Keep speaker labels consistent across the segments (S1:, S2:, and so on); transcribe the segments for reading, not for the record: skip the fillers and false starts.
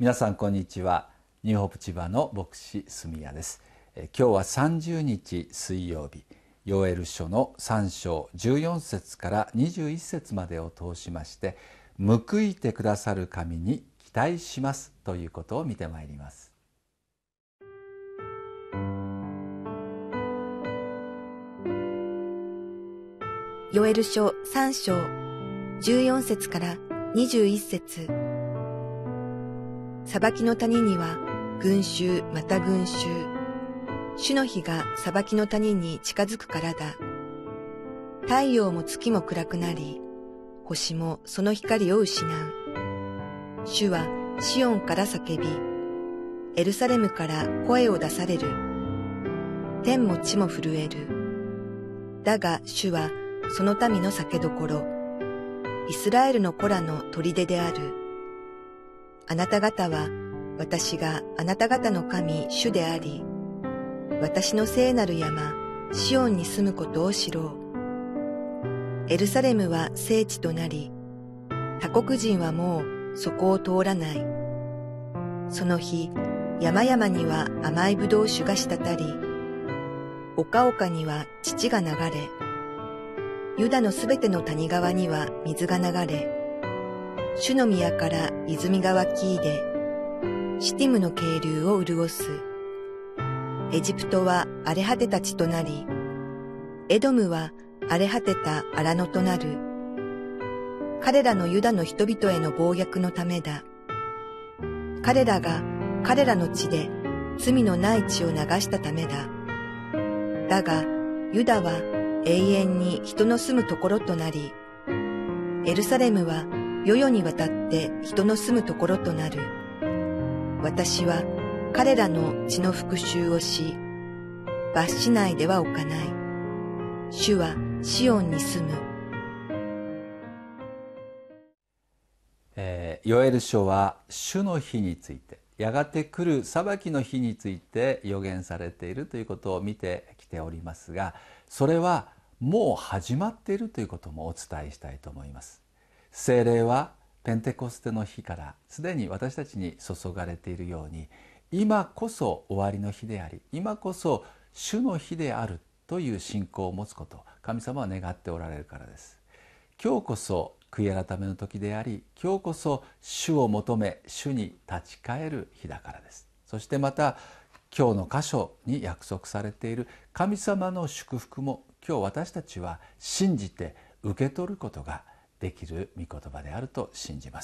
S1: 皆さんこんにちは。ニューホープ千葉の牧師住谷です。今日は30日水曜日、ヨエル書の3章14節から21節までを通しまして、報いてくださる神に期待しますということを見てまいります。
S2: ヨエル書3章14節から21節。裁きの谷には群衆また群衆。主の日が裁きの谷に近づくからだ。太陽も月も暗くなり、星もその光を失う。主はシオンから叫び、エルサレムから声を出される。天も地も震える。だが主はその民の酒どころ、イスラエルの子らの砦である。あなた方は、私があなた方の神主であり、私の聖なる山、シオンに住むことを知ろう。エルサレムは聖地となり、他国人はもうそこを通らない。その日、山々には甘いブドウ酒が滴り、丘々には乳が流れ、ユダのすべての谷川には水が流れ、主の宮から泉が湧き出、シティムの渓流を潤す。エジプトは荒れ果てた地となり、エドムは荒れ果てた荒野となる。彼らのユダの人々への暴虐のためだ。彼らが彼らの地で罪のない血を流したためだ。だが、ユダは永遠に人の住むところとなり、エルサレムは世々にわたって人の住むところとなる。私は彼らの血の復讐をし、罰しないではおかない。主はシオンに住む。
S1: ヨエル書は主の日について、やがて来る裁きの日について予言されているということを見てきておりますが、それはもう始まっているということもお伝えしたいと思います。聖霊はペンテコステの日からすでに私たちに注がれているように、今こそ終わりの日であり、今こそ主の日であるという信仰を持つことを神様は願っておられるからです。今日こそ悔い改めの時であり、今日こそ主を求め主に立ち返る日だからです。そしてまた今日の箇所に約束されている神様の祝福も今日私たちは信じて受け取ることができる御言葉であると信じます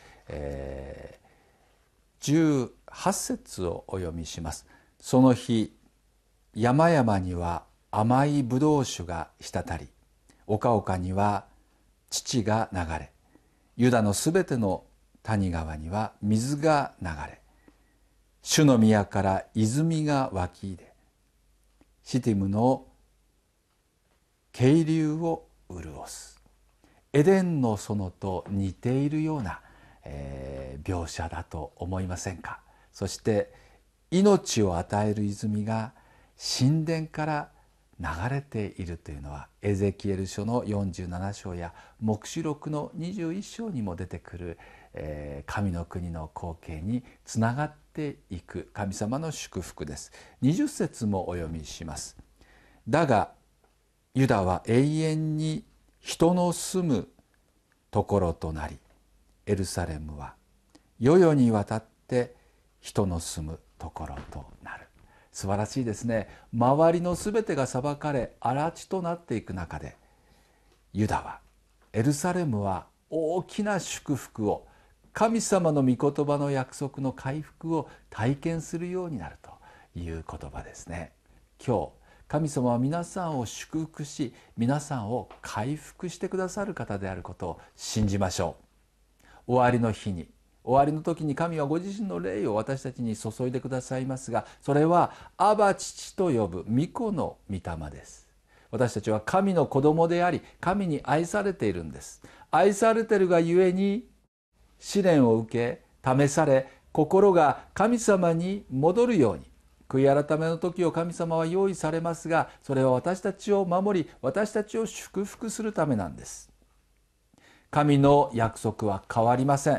S1: 。18節をお読みします。その日、山々には甘いブドウ酒が滴り、丘々には乳が流れ、ユダのすべての谷川には水が流れ、主の宮から泉が湧き出、シティムの渓流を潤す。エデンの園と似ているような、描写だと思いませんか。そして命を与える泉が神殿から流れているというのは、エゼキエル書の47章や黙示録の21章にも出てくる、神の国の光景につながっていく神様の祝福です。20節もお読みします。だがユダは永遠に人の住むところとなり、エルサレムは世々にわたって人の住むところとなる。素晴らしいですね。周りのすべてが裁かれ荒地となっていく中で、ユダは、エルサレムは大きな祝福を、神様の御言葉の約束の回復を体験するようになるという言葉ですね。今日神様は皆さんを祝福し、皆さんを回復してくださる方であることを信じましょう。終わりの日に、終わりの時に神はご自身の霊を私たちに注いでくださいますが、それはアバ父と呼ぶ御子の御霊です。私たちは神の子供であり、神に愛されているんです。愛されているがゆえに試練を受け、試され、心が神様に戻るように、悔い改めの時を神様は用意されますが、それは私たちを守り、私たちを祝福するためなんです。神の約束は変わりません。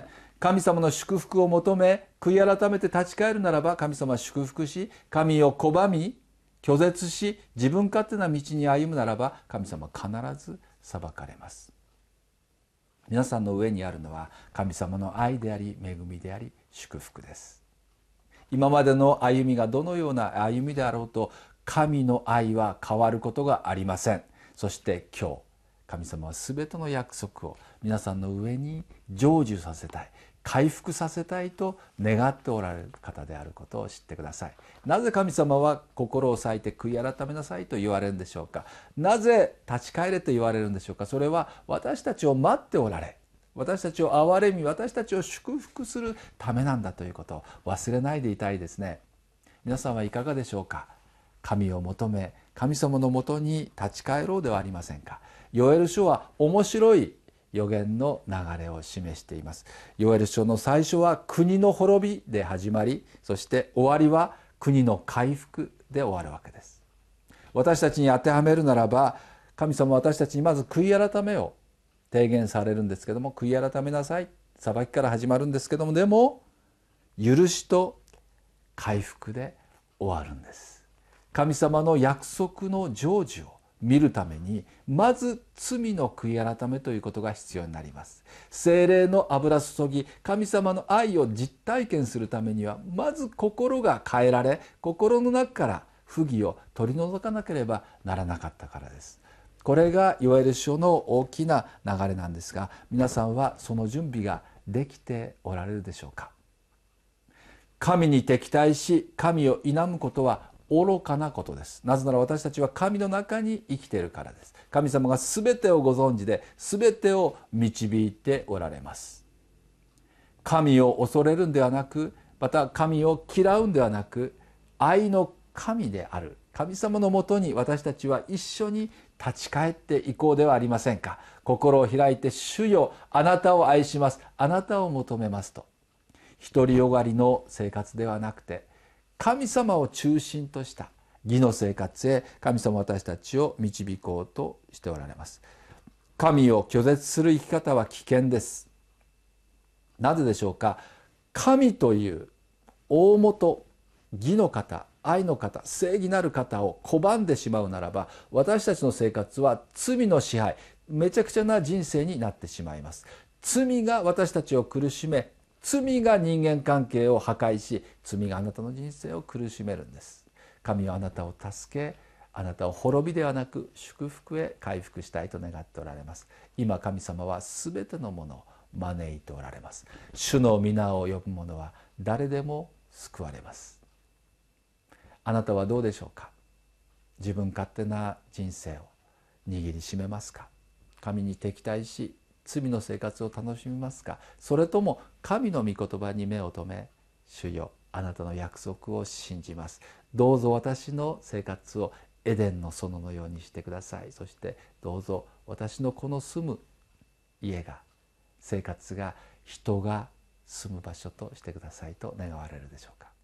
S1: 神様の祝福を求め悔い改めて立ち返るならば、神様は祝福し、神を拒み拒絶し自分勝手な道に歩むならば、神様は必ず裁かれます。皆さんの上にあるのは神様の愛であり恵みであり祝福です。今までの歩みがどのような歩みであろうと、神の愛は変わることがありません。そして今日神様は全ての約束を皆さんの上に成就させたい、回復させたいと願っておられる方であることを知ってください。なぜ神様は心を割いて悔い改めなさいと言われるんでしょうか。なぜ立ち返れと言われるんでしょうか。それは私たちを待っておられ、私たちを憐れみ、私たちを祝福するためなんだということを忘れないでいたいですね。皆さんはいかがでしょうか。神を求め神様のもとに立ち返ろうではありませんか。ヨエル書は面白い預言の流れを示しています。ヨエル書の最初は国の滅びで始まり、そして終わりは国の回復で終わるわけです。私たちに当てはめるならば、神様は私たちにまず悔い改めを提言されるんですけども、悔い改めなさい、裁きから始まるんですけども、でも許しと回復で終わるんです。神様の約束の成就を見るために、まず罪の悔い改めということが必要になります。聖霊の油注ぎ、神様の愛を実体験するためには、まず心が変えられ、心の中から不義を取り除かなければならなかったからです。これがヨエル書の大きな流れなんですが、皆さんはその準備ができておられるでしょうか。神に敵対し神を否むことは愚かなことです。なぜなら私たちは神の中に生きているからです。神様が全てをご存知で全てを導いておられます。神を恐れるんではなく、また神を嫌うんではなく、愛の神である神様のもとに私たちは一緒に立ち返っていこうではありませんか。心を開いて、主よあなたを愛します、あなたを求めますと、独りよがりの生活ではなくて、神様を中心とした義の生活へ神様は私たちを導こうとしておられます。神を拒絶する生き方は危険です。なぜでしょうか。神という大元、義の方、愛の方、正義なる方を拒んでしまうならば、私たちの生活は罪の支配、めちゃくちゃな人生になってしまいます。罪が私たちを苦しめ、罪が人間関係を破壊し、罪があなたの人生を苦しめるんです。神はあなたを助け、あなたを滅びではなく祝福へ回復したいと願っておられます。今神様はすべてのものを招いておられます。主の皆を呼ぶ者は誰でも救われます。あなたはどうでしょうか。自分勝手な人生を握りしめますか。神に敵対し罪の生活を楽しみますか。それとも神の御言葉に目を留め、主よあなたの約束を信じます、どうぞ私の生活をエデンの園のようにしてください、そしてどうぞ私のこの住む家が、生活が人が住む場所としてくださいと願われるでしょうか。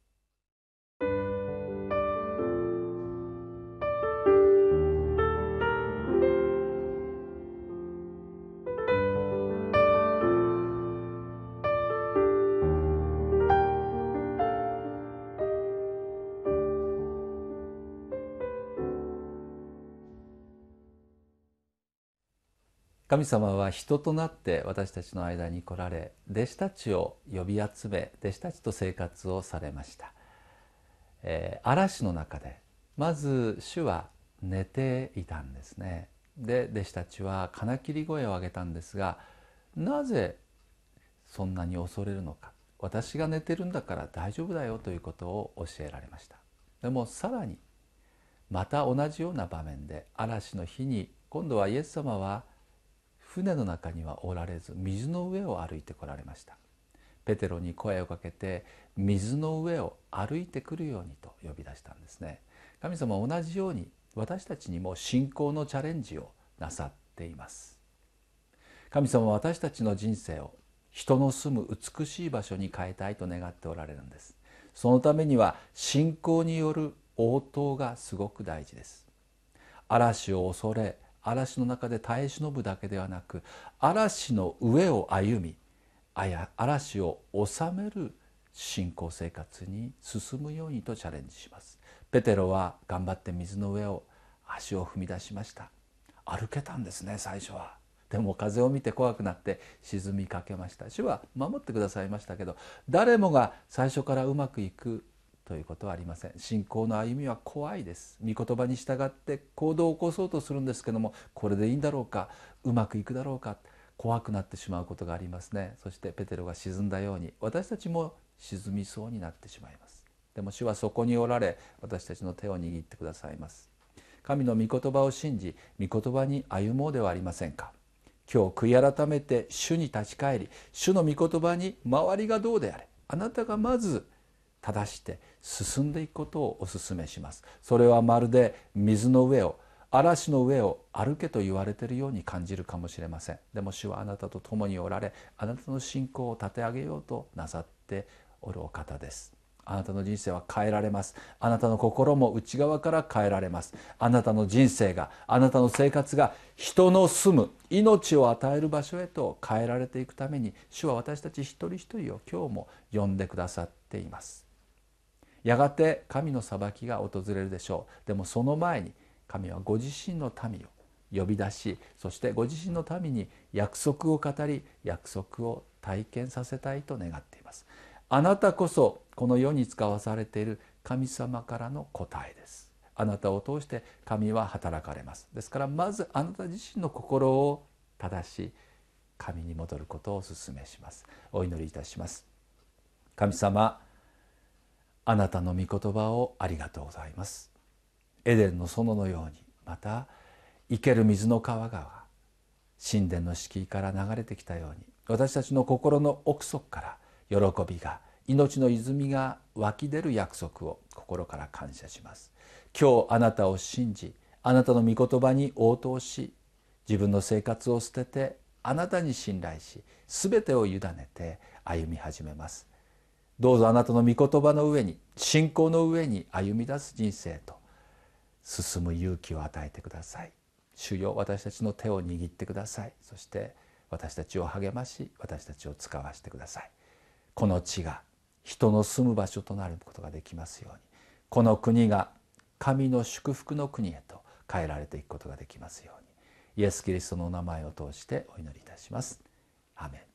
S1: 神様は人となって私たちの間に来られ、弟子たちを呼び集め、弟子たちと生活をされました。嵐の中でまず主は寝ていたんですね。で弟子たちは金切り声を上げたんですが、なぜそんなに恐れるのか、私が寝てるんだから大丈夫だよということを教えられました。でもさらにまた同じような場面で、嵐の日に今度はイエス様は船の中にはおられず水の上を歩いてこられました。ペテロに声をかけて、水の上を歩いてくるようにと呼び出したんですね。神様は同じように私たちにも信仰のチャレンジをなさっています。神様は私たちの人生を人の住む美しい場所に変えたいと願っておられるんです。そのためには信仰による応答がすごく大事です。嵐を恐れ、嵐の中で耐え忍ぶだけではなく、嵐の上を歩み、 嵐を収める信仰生活に進むようにとチャレンジします。ペテロは頑張って水の上を足を踏み出しました。歩けたんですね、最初は。でも風を見て怖くなって沈みかけました。主は守ってくださいましたけど、誰もが最初からうまくいくということはありません。信仰の歩みは怖いです。御言葉に従って行動を起こそうとするんですけども、これでいいんだろうか、うまくいくだろうか、怖くなってしまうことがありますね。そしてペテロが沈んだように私たちも沈みそうになってしまいます。でも主はそこにおられ、私たちの手を握ってくださいます。神の御言葉を信じ、御言葉に歩もうではありませんか。今日悔い改めて主に立ち返り、主の御言葉に周りがどうであれ、あなたがまず正して進んでいくことをお勧めします。それはまるで水の上を、嵐の上を歩けと言われているように感じるかもしれません。でも主はあなたと共におられ、あなたの信仰を立て上げようとなさっておるお方です。あなたの人生は変えられます。あなたの心も内側から変えられます。あなたの人生が、あなたの生活が人の住む命を与える場所へと変えられていくために、主は私たち一人一人を今日も呼んでくださっています。やがて神の裁きが訪れるでしょう。でもその前に神はご自身の民を呼び出し、そしてご自身の民に約束を語り、約束を体験させたいと願っています。あなたこそこの世に使わされている神様からの答えです。あなたを通して神は働かれます。ですからまずあなた自身の心を正し神に戻ることをお勧めします。お祈りいたします。神様、あなたの御言葉をありがとうございます。エデンの園のように、また生ける水の川が神殿の敷居から流れてきたように、私たちの心の奥底から喜びが、命の泉が湧き出る約束を心から感謝します。今日あなたを信じ、あなたの御言葉に応答し、自分の生活を捨ててあなたに信頼し、すべてを委ねて歩み始めます。どうぞあなたの御言葉の上に、信仰の上に歩み出す人生と進む勇気を与えてください。主よ、私たちの手を握ってください。そして私たちを励まし、私たちを使わせてください。この地が人の住む場所となることができますように、この国が神の祝福の国へと変えられていくことができますように、イエス・キリストのお名前を通してお祈りいたします。アーメン。